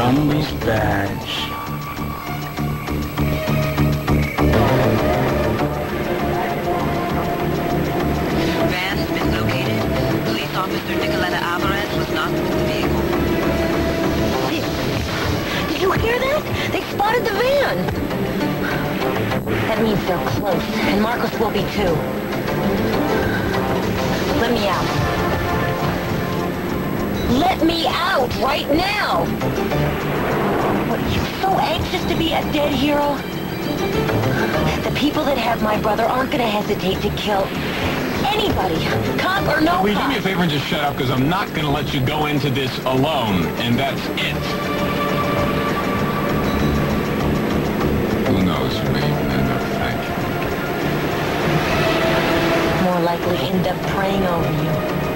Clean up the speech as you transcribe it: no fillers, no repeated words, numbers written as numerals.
Unleashed badge. Van has been located. Police officer Nicoletta Alvarez was not with the vehicle. Did you hear that? They spotted the van! That means they're close, and Marcos will be too. Let me out. Let me out right now! What, are you so anxious to be a dead hero? The people that have my brother aren't gonna hesitate to kill anybody, cop or no cop. Will you do me a favor and just shut up, because I'm not gonna let you go into this alone, and that's it. Who knows, you may even end up thanking me. More likely end up praying over you.